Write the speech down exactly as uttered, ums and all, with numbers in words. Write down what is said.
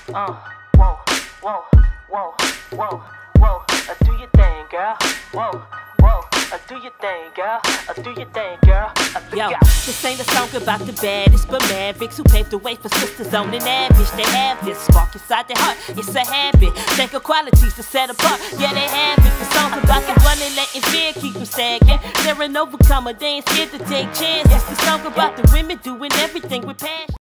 Uh, whoa, whoa, whoa, whoa, whoa. Uh, do your thing, girl. Whoa, whoa. Uh, do your thing, girl. Uh, do your thing, girl. Uh, Yo, this ain't a song about the baddest, but Mavericks who paved the way for sisters on an average. They have this spark inside their heart. It's a habit. Think of qualities to set apart. Yeah, they have it. The song's about the running, letting fear keep them stagnant. They're an overcomer. They ain't scared to take chances. The song about the women doing everything with passion.